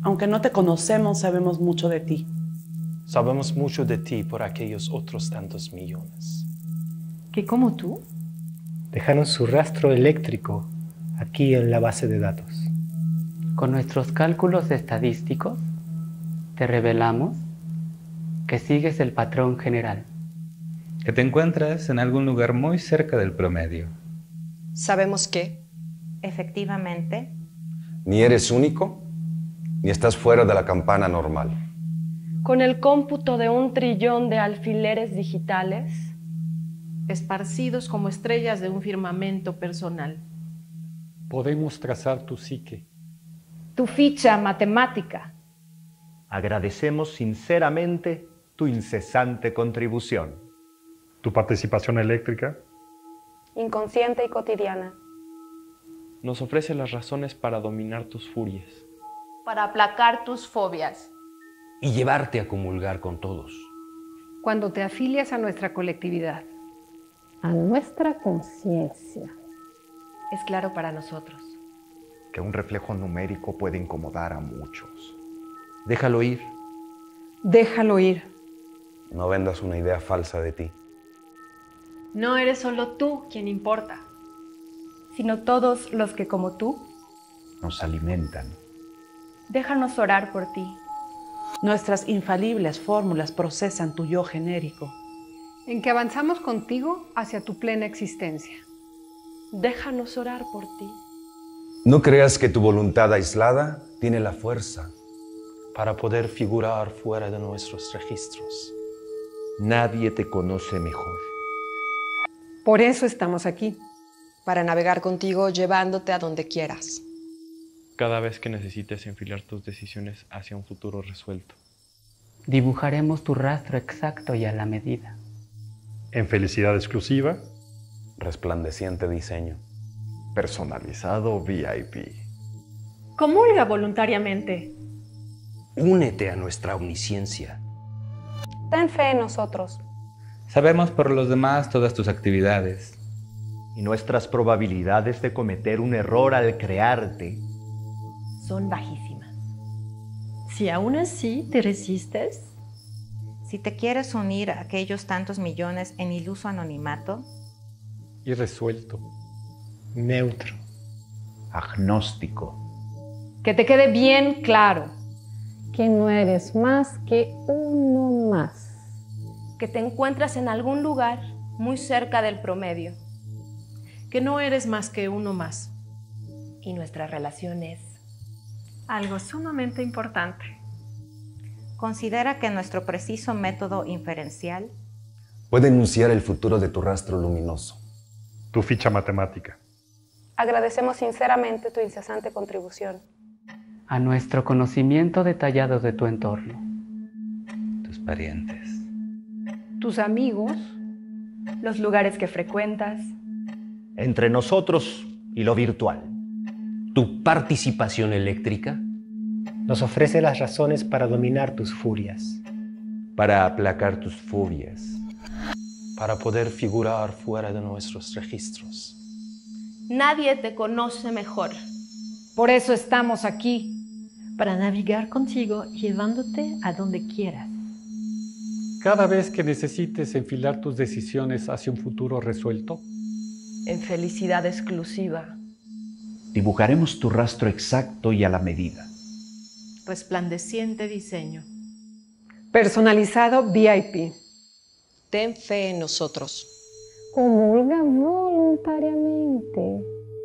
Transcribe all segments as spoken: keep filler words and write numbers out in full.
Aunque no te conocemos, sabemos mucho de ti. Sabemos mucho de ti por aquellos otros tantos millones. ¿Que como tú? Dejaron su rastro eléctrico aquí en la base de datos. Con nuestros cálculos estadísticos, te revelamos que sigues el patrón general. Que te encuentras en algún lugar muy cerca del promedio. Sabemos que, efectivamente, ni eres único, ni estás fuera de la campana normal. Con el cómputo de un trillón de alfileres digitales, esparcidos como estrellas de un firmamento personal, podemos trazar tu psique. Tu ficha matemática. Agradecemos sinceramente tu incesante contribución. Tu participación eléctrica. Inconsciente y cotidiana. Nos ofrece las razones para dominar tus furias. para aplacar tus fobias. Y llevarte a comulgar con todos. Cuando te afilias a nuestra colectividad. A nuestra conciencia. Es claro para nosotros que un reflejo numérico puede incomodar a muchos. Déjalo ir. Déjalo ir. No vendas una idea falsa de ti. No eres solo tú quien importa, sino todos los que como tú nos alimentan. Déjanos orar por ti. Nuestras infalibles fórmulas procesan tu yo genérico. En que avanzamos contigo hacia tu plena existencia. Déjanos orar por ti. No creas que tu voluntad aislada tiene la fuerza para poder figurar fuera de nuestros registros. Nadie te conoce mejor. Por eso estamos aquí. Para navegar contigo llevándote a donde quieras. Cada vez que necesites enfilar tus decisiones hacia un futuro resuelto. Dibujaremos tu rastro exacto y a la medida. En felicidad exclusiva. Resplandeciente diseño. Personalizado V I P. Comulga voluntariamente. Únete a nuestra omnisciencia. Ten fe en nosotros. Sabemos por los demás todas tus actividades. Y nuestras probabilidades de cometer un error al crearte son bajísimas. Si aún así te resistes, si te quieres unir a aquellos tantos millones en iluso anonimato, irresuelto, neutro, agnóstico, que te quede bien claro que no eres más que uno más, que te encuentras en algún lugar muy cerca del promedio, que no eres más que uno más. Y nuestra relación es algo sumamente importante. Considera que nuestro preciso método inferencial puede enunciar el futuro de tu rastro luminoso. Tu ficha matemática. Agradecemos sinceramente tu incesante contribución. A nuestro conocimiento detallado de tu entorno. Tus parientes. Tus amigos. Los lugares que frecuentas. Entre nosotros y lo virtual. Tu participación eléctrica nos ofrece las razones para dominar tus furias. Para aplacar tus fobias. Para poder figurar fuera de nuestros registros. Nadie te conoce mejor. Por eso estamos aquí. Para navegar contigo, llevándote a donde quieras. Cada vez que necesites enfilar tus decisiones hacia un futuro resuelto. En felicidad exclusiva. Dibujaremos tu rastro exacto y a la medida. Resplandeciente diseño. Personalizado V I P. Ten fe en nosotros. Comulga voluntariamente.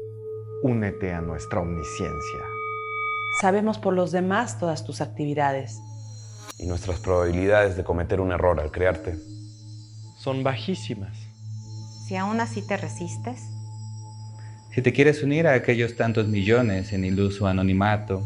Únete a nuestra omnisciencia. Sabemos por los demás todas tus actividades. Y nuestras probabilidades de cometer un error al crearte son bajísimas. Si aún así te resistes, si te quieres unir a aquellos tantos millones en iluso anonimato,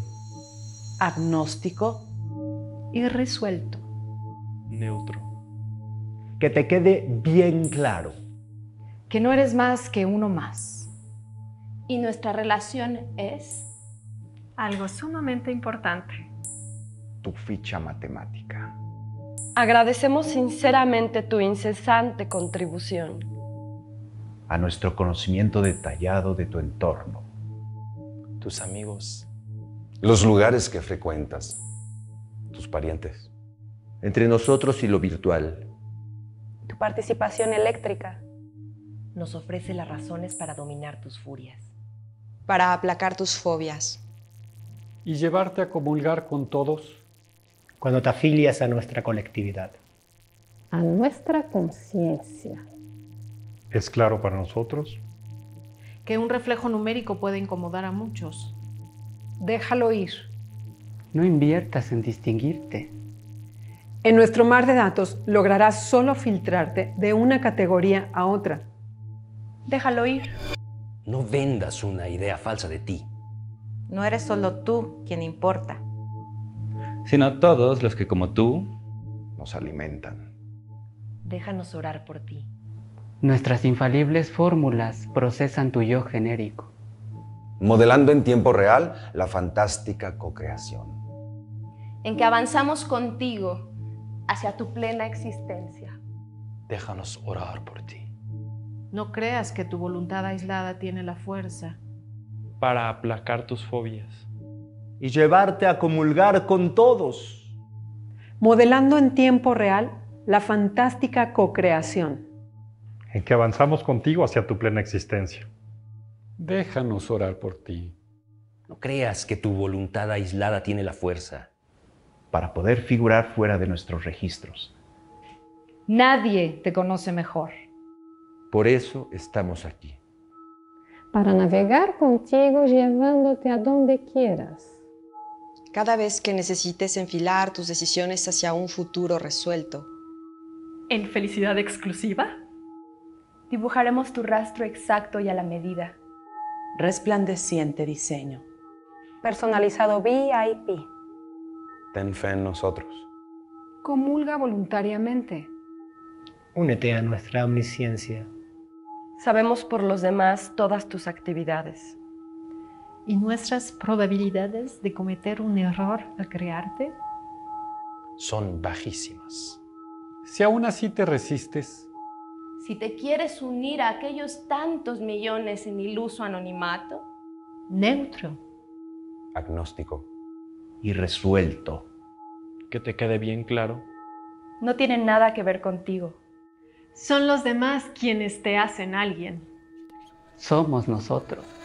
agnóstico, irresuelto, neutro, que te quede bien claro que no eres más que uno más. Y nuestra relación es algo sumamente importante. Tu ficha matemática. Agradecemos sinceramente tu incesante contribución. A nuestro conocimiento detallado de tu entorno. Tus amigos. Los lugares que frecuentas, tus parientes. Entre nosotros y lo virtual. Tu participación eléctrica nos ofrece las razones para dominar tus furias. Para aplacar tus fobias. Y llevarte a comulgar con todos. Cuando te afilias a nuestra colectividad. A nuestra conciencia. ¿Es claro para nosotros? Que un reflejo numérico puede incomodar a muchos. Déjalo ir. No inviertas en distinguirte. En nuestro mar de datos lograrás solo filtrarte de una categoría a otra. Déjalo ir. No vendas una idea falsa de ti. No eres solo tú quien importa, sino todos los que como tú nos alimentan. Déjanos orar por ti. Nuestras infalibles fórmulas procesan tu yo genérico. Modelando en tiempo real la fantástica cocreación. En que avanzamos contigo hacia tu plena existencia. Déjanos orar por ti. No creas que tu voluntad aislada tiene la fuerza. Para aplacar tus fobias. Y llevarte a comulgar con todos. Modelando en tiempo real la fantástica cocreación. En que avanzamos contigo hacia tu plena existencia. Déjanos orar por ti. No creas que tu voluntad aislada tiene la fuerza. Para poder figurar fuera de nuestros registros. Nadie te conoce mejor. Por eso estamos aquí. Para navegar contigo llevándote a donde quieras. Cada vez que necesites enfilar tus decisiones hacia un futuro resuelto. ¿En felicidad exclusiva? Dibujaremos tu rastro exacto y a la medida. Resplandeciente diseño. Personalizado V I P. Ten fe en nosotros. Comulga voluntariamente. Únete a nuestra omnisciencia. Sabemos por los demás todas tus actividades. ¿Y nuestras probabilidades de cometer un error al crearte? Son bajísimas. Si aún así te resistes. Si te quieres unir a aquellos tantos millones en iluso anonimato. Neutro. Agnóstico. Y resuelto. Que te quede bien claro. No tienen nada que ver contigo. Son los demás quienes te hacen alguien. Somos nosotros.